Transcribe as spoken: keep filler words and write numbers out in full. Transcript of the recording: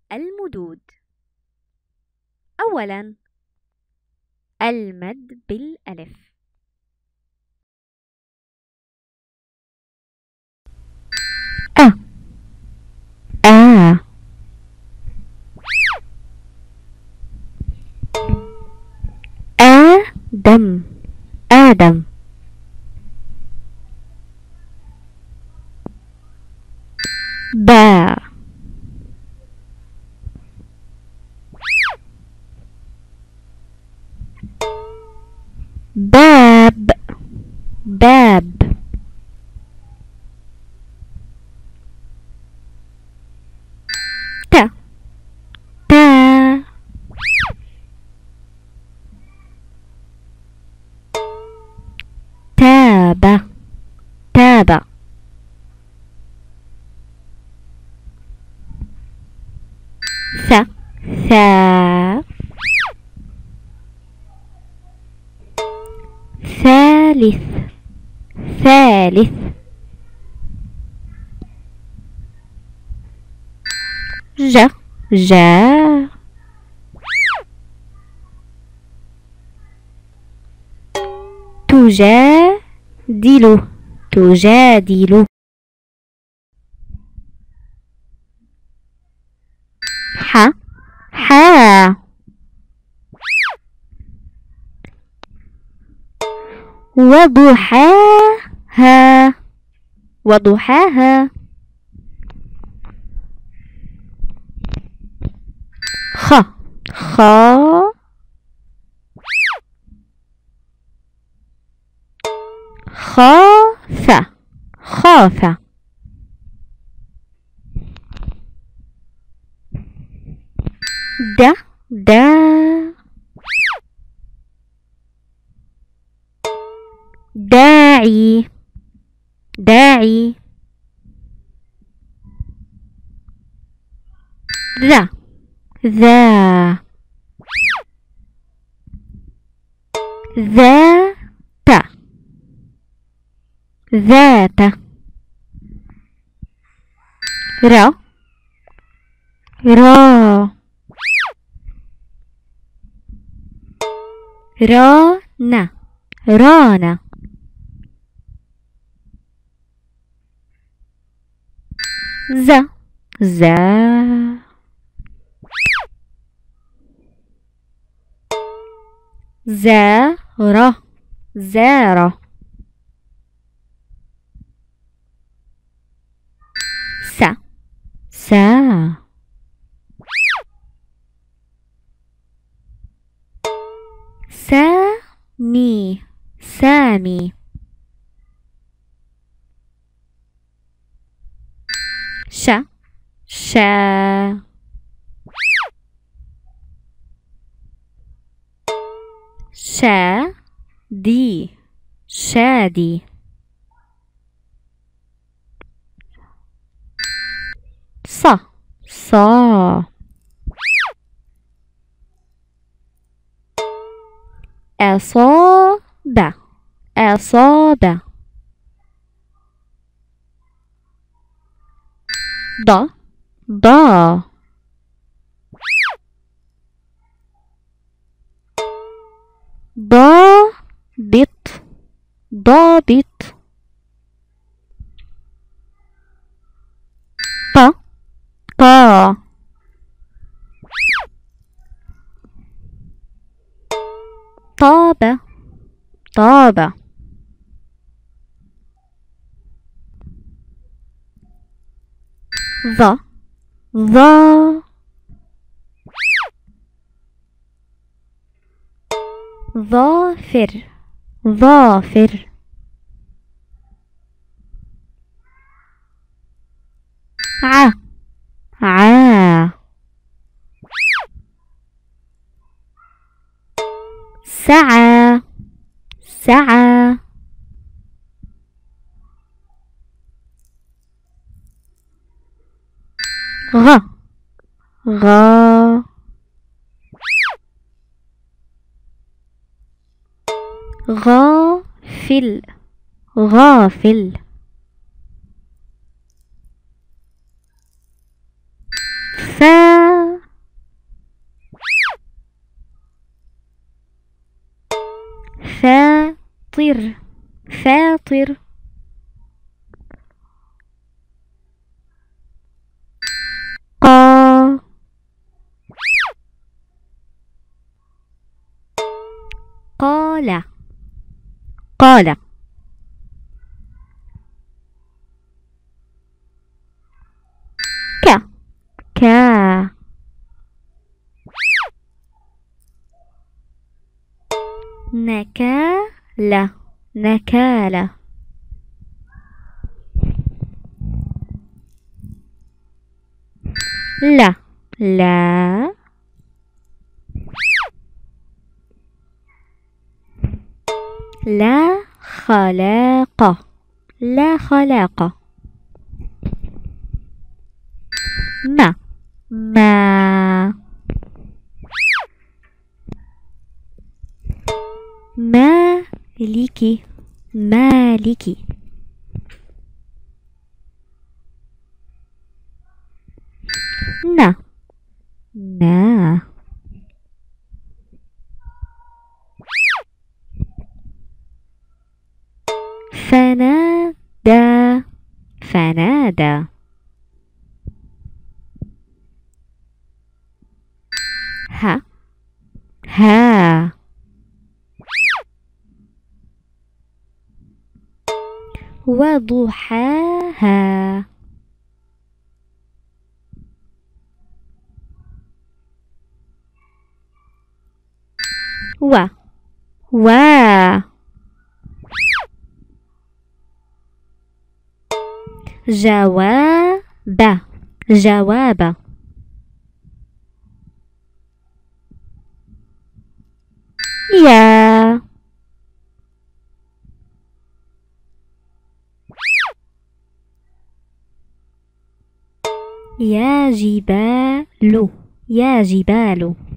المدود. أولاً المد بالألف. أ آ آدم آدم با باب باب تا تا تاب تاب ث ثا ثالث ثالث ج جا تجادل تجادل ح حا وضحاها وضحاها خ خا خاف خاف د دا داعي داعي ذا ذا ذات ذات را را رانا رانا ز زا زار زار س سا سامي سامي ش شا شادي شادي ص صا أصاب أصاب ض ضا ضابط ضابط ط طا طاب طاب ظ ظا ظافر ظافر ع عا سعى سعى غ غا غافل غافل فاعل فاطر فاطر قا قال قال ك كا نكال نكال لا لا لا خلاق لا خلاق ما ما مالكي مالكي نا نا فنادى فنادى ها ها وضحاها و و جواب جواب يا يا جبال يا جبال